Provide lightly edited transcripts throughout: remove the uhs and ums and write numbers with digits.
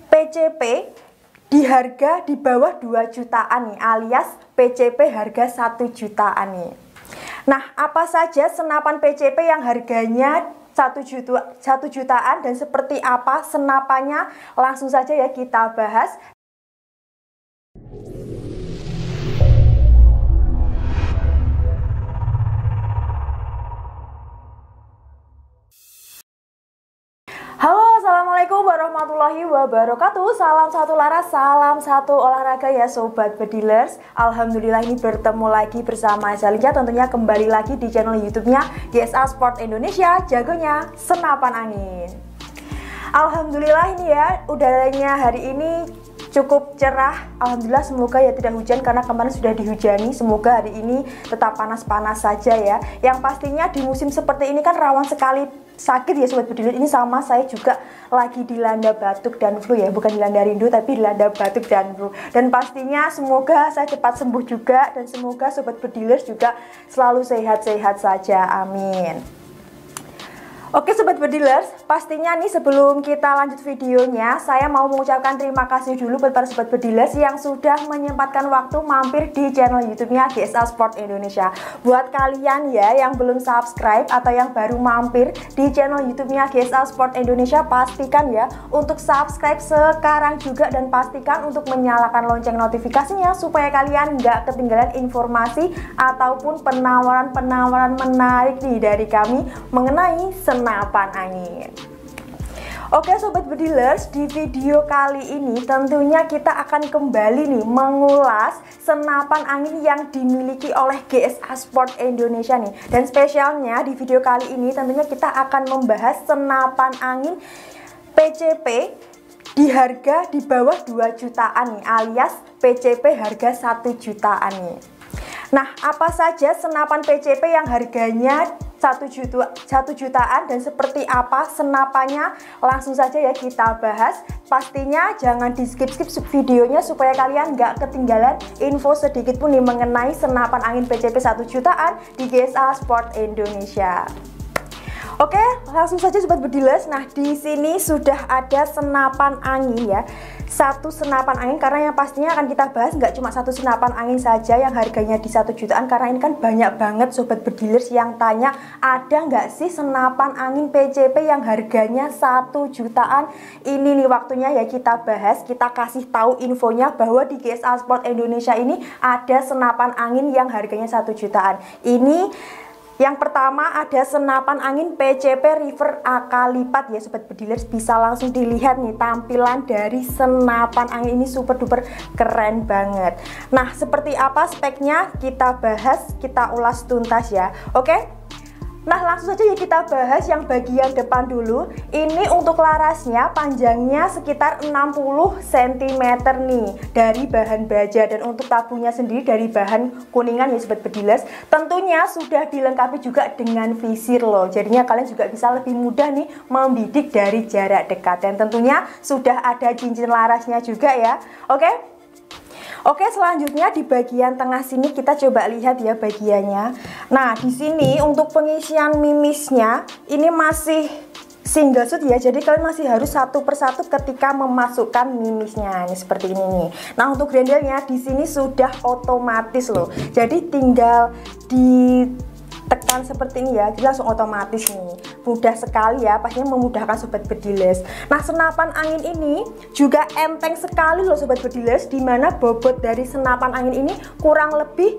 PCP di harga di bawah 2 jutaan nih, alias PCP harga 1 jutaan nih. Nah, apa saja senapan PCP yang harganya 1 jutaan dan seperti apa senapannya? Langsung saja ya kita bahas. Halo, assalamualaikum warahmatullahi wabarakatuh. Salam satu laras, salam satu olahraga ya sobat bedilers. Alhamdulillah ini bertemu lagi bersama Zalija, tentunya kembali lagi di channel YouTube-nya GSA Sport Indonesia, jagonya senapan angin. Alhamdulillah ini ya, udaranya hari ini cukup cerah. Alhamdulillah, semoga ya tidak hujan karena kemarin sudah dihujani. Semoga hari ini tetap panas-panas saja ya. Yang pastinya di musim seperti ini kan rawan sekali sakit ya sobat bediler. Ini sama saya juga lagi dilanda batuk dan flu ya, bukan dilanda rindu tapi dilanda batuk dan flu. Dan pastinya semoga saya cepat sembuh juga dan semoga sobat bediler juga selalu sehat-sehat saja, amin. Oke sobat bedilers, pastinya nih sebelum kita lanjut videonya, saya mau mengucapkan terima kasih dulu buat para sobat bedilers yang sudah menyempatkan waktu mampir di channel YouTube-nya GSA Sport Indonesia. Buat kalian ya yang belum subscribe atau yang baru mampir di channel YouTube-nya GSA Sport Indonesia, pastikan ya untuk subscribe sekarang juga dan pastikan untuk menyalakan lonceng notifikasinya supaya kalian nggak ketinggalan informasi ataupun penawaran-penawaran menarik nih dari kami mengenai senapan angin. Oke sobat bedilers, di video kali ini tentunya kita akan kembali nih mengulas senapan angin yang dimiliki oleh GSA Sport Indonesia nih. Dan spesialnya di video kali ini tentunya kita akan membahas senapan angin PCP di harga di bawah 2 jutaan nih, alias PCP harga 1 jutaan nih. Nah, apa saja senapan PCP yang harganya 1 jutaan dan seperti apa senapannya? Langsung saja ya kita bahas. Pastinya jangan di skip-skip videonya supaya kalian nggak ketinggalan info sedikit pun nih mengenai senapan angin PCP 1 jutaan di GSA Sport Indonesia. Oke, langsung saja sobat bedilers. Nah, di sini sudah ada senapan angin ya. Satu senapan angin, karena yang pastinya akan kita bahas nggak cuma satu senapan angin saja yang harganya di 1 jutaan, karena ini kan banyak banget sobat bedilers yang tanya ada nggak sih senapan angin PCP yang harganya 1 jutaan. Ini nih waktunya ya kita bahas, kita kasih tahu infonya bahwa di GSA Sport Indonesia ini ada senapan angin yang harganya 1 jutaan. Ini yang pertama ada senapan angin PCP River AK lipat ya sobat bedilers, bisa langsung dilihat nih tampilan dari senapan angin ini super duper keren banget. Nah, seperti apa speknya kita bahas, kita ulas tuntas ya. Oke? Nah, langsung saja ya kita bahas yang bagian depan dulu. Ini untuk larasnya panjangnya sekitar 60 cm nih dari bahan baja, dan untuk tabungnya sendiri dari bahan kuningan ya sobat bedilers. Tentunya sudah dilengkapi juga dengan visir loh. Jadinya kalian juga bisa lebih mudah nih membidik dari jarak dekat, dan tentunya sudah ada cincin larasnya juga ya. Oke? Oke, selanjutnya di bagian tengah sini kita coba lihat ya bagiannya. Nah, di sini untuk pengisian mimisnya ini masih single shoot ya, jadi kalian masih harus satu persatu ketika memasukkan mimisnya. Ini seperti ini nih. Nah, untuk grendelnya di sini sudah otomatis loh. Jadi tinggal ditekan seperti ini ya, jadi langsung otomatis nih. Mudah sekali ya, pastinya memudahkan sobat bedilers. Nah, senapan angin ini juga enteng sekali loh sobat bedilers, dimana bobot dari senapan angin ini kurang lebih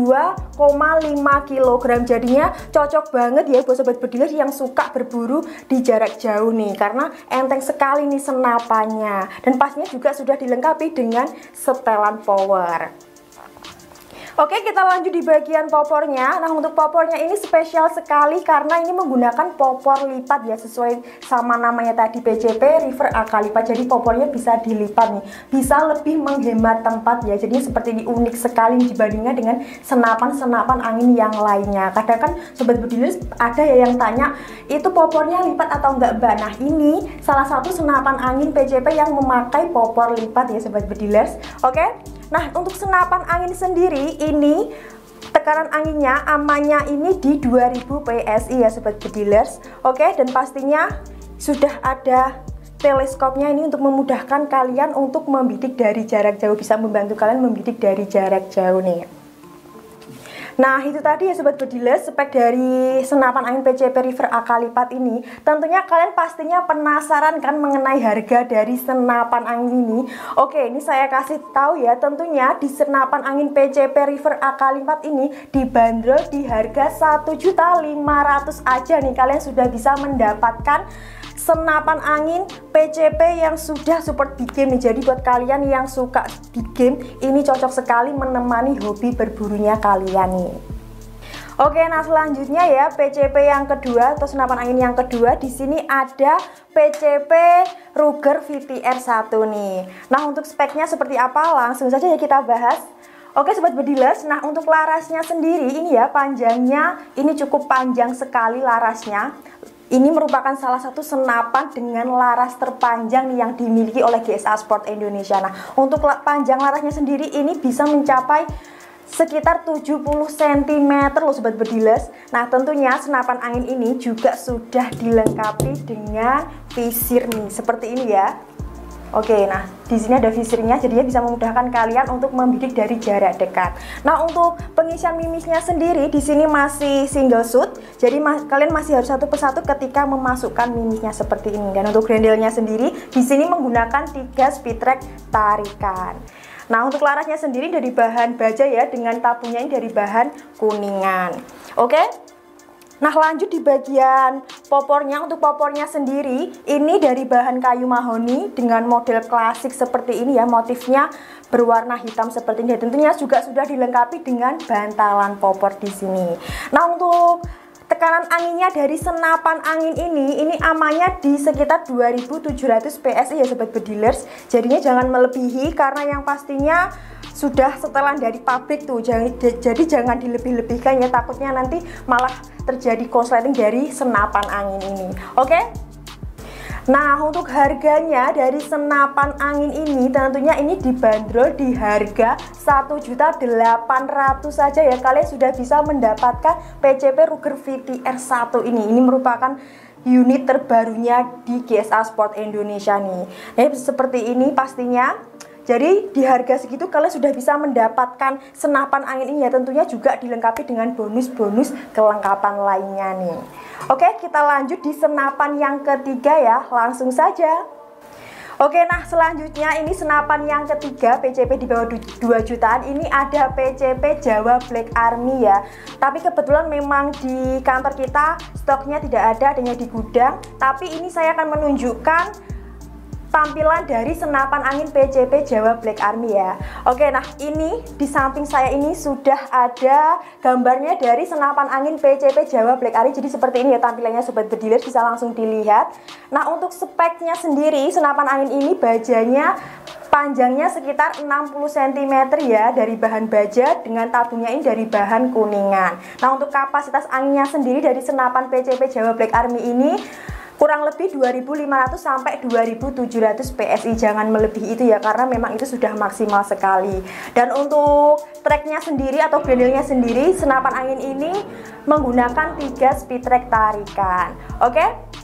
2,5 kg. Jadinya cocok banget ya buat sobat bedilers yang suka berburu di jarak jauh nih, karena enteng sekali nih senapannya, dan pastinya juga sudah dilengkapi dengan setelan power. Oke, kita lanjut di bagian popornya. Nah, untuk popornya ini spesial sekali karena ini menggunakan popor lipat ya, sesuai sama namanya tadi PCP River AK lipat. Jadi popornya bisa dilipat nih, bisa lebih menghemat tempat ya. Jadi seperti ini unik sekali dibandingkan dengan senapan-senapan angin yang lainnya. Kadang kan sobat bedilers ada ya yang tanya, itu popornya lipat atau enggak Mbak? Nah, ini salah satu senapan angin PCP yang memakai popor lipat ya sobat bedilers. Oke? Nah, untuk senapan angin sendiri ini tekanan anginnya amannya ini di 2000 PSI ya sobat bedilers. Oke, dan pastinya sudah ada teleskopnya ini untuk memudahkan kalian untuk membidik dari jarak jauh, bisa membantu kalian membidik dari jarak jauh nih. Nah itu tadi ya Sobat Bedilers, spek dari senapan angin PCP River AK Lipat ini. Tentunya kalian pastinya penasaran kan mengenai harga dari senapan angin ini. Oke, ini saya kasih tahu ya, tentunya di senapan angin PCP River AK Lipat ini dibanderol di harga 1.500.000 aja nih. Kalian sudah bisa mendapatkan senapan angin PCP yang sudah support di game nih. Jadi buat kalian yang suka di game, ini cocok sekali menemani hobi berburunya kalian nih. Oke, nah selanjutnya ya PCP yang kedua atau senapan angin yang kedua, di sini ada PCP Ruger VTR 1 nih. Nah untuk speknya seperti apa, langsung saja ya kita bahas. Oke Sobat Bedilers, nah untuk larasnya sendiri ini ya, panjangnya ini cukup panjang sekali larasnya. Ini merupakan salah satu senapan dengan laras terpanjang nih yang dimiliki oleh GSA Sport Indonesia. Nah, untuk panjang larasnya sendiri ini bisa mencapai sekitar 70 cm loh Sobat Bedilers. Nah, tentunya senapan angin ini juga sudah dilengkapi dengan visir nih, seperti ini ya. Oke, nah di sini ada visirnya, jadinya bisa memudahkan kalian untuk membidik dari jarak dekat. Nah, untuk pengisian mimisnya sendiri di sini masih single shoot, jadi kalian masih harus satu persatu ketika memasukkan mimisnya seperti ini. Dan untuk grendelnya sendiri di sini menggunakan 3 speed track tarikan. Nah, untuk larasnya sendiri dari bahan baja ya, dengan tabungnya ini dari bahan kuningan. Oke. Nah lanjut di bagian popornya, untuk popornya sendiri ini dari bahan kayu mahoni dengan model klasik seperti ini ya, motifnya berwarna hitam seperti ini. Tentunya juga sudah dilengkapi dengan bantalan popor di sini. Nah untuk tekanan anginnya dari senapan angin ini amannya di sekitar 2700 PSI ya Sobat Bedilers. Jadinya jangan melebihi karena yang pastinya sudah setelan dari pabrik tuh, jadi jangan dilebih-lebihkan ya, takutnya nanti malah terjadi korsleting dari senapan angin ini. Oke? Nah untuk harganya dari senapan angin ini tentunya ini dibanderol di harga 1.800.000 saja ya. Kalian sudah bisa mendapatkan PCP Ruger VTR 1 ini. Ini merupakan unit terbarunya di GSA Sport Indonesia nih. Nah seperti ini pastinya. Jadi di harga segitu kalian sudah bisa mendapatkan senapan angin ini ya, tentunya juga dilengkapi dengan bonus-bonus kelengkapan lainnya nih. Oke, kita lanjut di senapan yang ketiga ya, langsung saja. Oke, nah selanjutnya ini senapan yang ketiga PCP di bawah 2 jutaan, ini ada PCP Jawa Black Army ya. Tapi kebetulan memang di kantor kita stoknya tidak ada, adanya di gudang. Tapi ini saya akan menunjukkan tampilan dari senapan angin PCP Jawa Black Army ya. Oke, nah ini di samping saya ini sudah ada gambarnya dari senapan angin PCP Jawa Black Army. Jadi seperti ini ya tampilannya Sobat Bedilers, bisa langsung dilihat. Nah untuk speknya sendiri senapan angin ini bajanya panjangnya sekitar 60 cm ya, dari bahan baja dengan tabungnya ini dari bahan kuningan. Nah untuk kapasitas anginnya sendiri dari senapan PCP Jawa Black Army ini kurang lebih 2500 sampai 2700 PSI, jangan melebihi itu ya, karena memang itu sudah maksimal sekali. Dan untuk tracknya sendiri atau grendelnya sendiri, senapan angin ini menggunakan 3 speed track tarikan. Oke?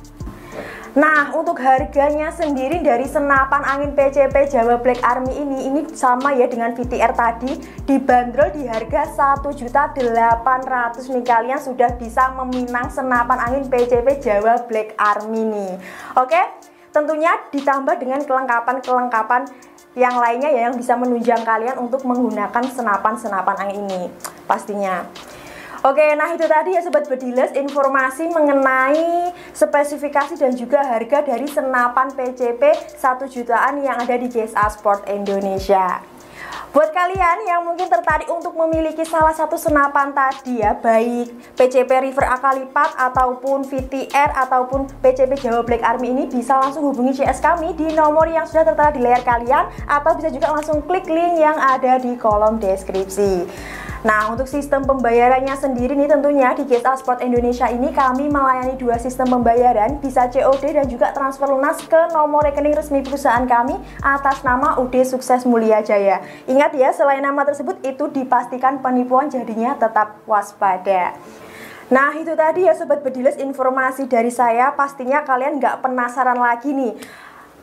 Nah untuk harganya sendiri dari senapan angin PCP Jawa Black Army ini sama ya dengan VTR tadi, dibanderol di harga 1.800.000 nih. Kalian sudah bisa meminang senapan angin PCP Jawa Black Army nih. Oke, tentunya ditambah dengan kelengkapan-kelengkapan yang lainnya ya, yang bisa menunjang kalian untuk menggunakan senapan-senapan angin ini pastinya. Oke, nah itu tadi ya Sobat Bedilers, informasi mengenai spesifikasi dan juga harga dari senapan PCP 1 jutaan yang ada di GSA Sport Indonesia. Buat kalian yang mungkin tertarik untuk memiliki salah satu senapan tadi ya, baik PCP River AK Lipat ataupun VTR ataupun PCP Jawa Black Army ini, bisa langsung hubungi CS kami di nomor yang sudah tertera di layar kalian, atau bisa juga langsung klik link yang ada di kolom deskripsi. Nah untuk sistem pembayarannya sendiri nih, tentunya di GSA Sport Indonesia ini kami melayani 2 sistem pembayaran, bisa COD dan juga transfer lunas ke nomor rekening resmi perusahaan kami atas nama UD Sukses Mulia Jaya. Ingat ya, selain nama tersebut itu dipastikan penipuan, jadinya tetap waspada. Nah itu tadi ya Sobat Bedilers, informasi dari saya. Pastinya kalian nggak penasaran lagi nih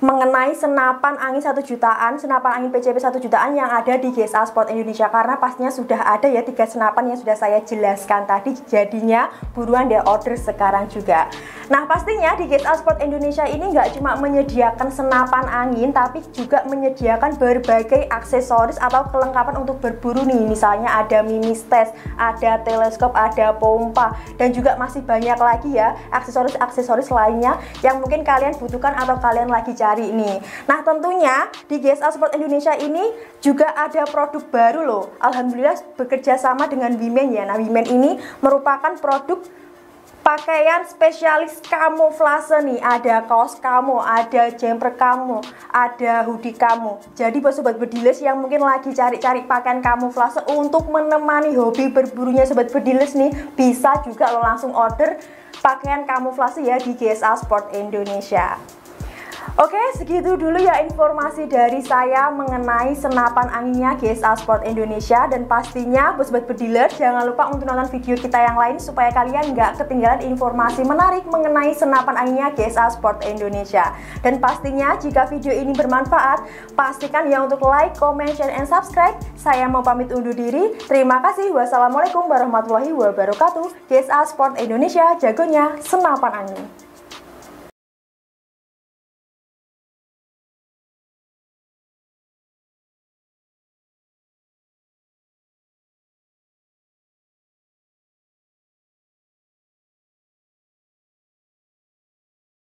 mengenai senapan angin 1 jutaan, senapan angin PCP 1 jutaan yang ada di GSA Sport Indonesia, karena pastinya sudah ada ya 3 senapan yang sudah saya jelaskan tadi, jadinya buruan deh order sekarang juga. Nah pastinya di GSA Sport Indonesia ini nggak cuma menyediakan senapan angin, tapi juga menyediakan berbagai aksesoris atau kelengkapan untuk berburu nih. Misalnya ada mini stats, ada teleskop, ada pompa, dan juga masih banyak lagi ya aksesoris-aksesoris lainnya yang mungkin kalian butuhkan atau kalian lagi cari ini. Nah tentunya di GSA Sport Indonesia ini juga ada produk baru loh. Alhamdulillah bekerja sama dengan Wimen ya. Nah Wimen ini merupakan produk pakaian spesialis kamuflase nih. Ada kaos kamu, ada jumper kamu, ada hoodie kamu. Jadi buat sobat bedilers yang mungkin lagi cari-cari pakaian kamuflase untuk menemani hobi berburunya sobat bedilers nih, bisa juga lo langsung order pakaian kamuflase ya di GSA Sport Indonesia. Oke, segitu dulu ya informasi dari saya mengenai senapan anginnya GSA Sport Indonesia. Dan pastinya buat sobat bediler jangan lupa untuk nonton video kita yang lain supaya kalian nggak ketinggalan informasi menarik mengenai senapan anginnya GSA Sport Indonesia. Dan pastinya jika video ini bermanfaat, pastikan ya untuk like, comment, share, and subscribe. Saya mau pamit undur diri. Terima kasih. Wassalamualaikum warahmatullahi wabarakatuh. GSA Sport Indonesia, jagonya senapan angin.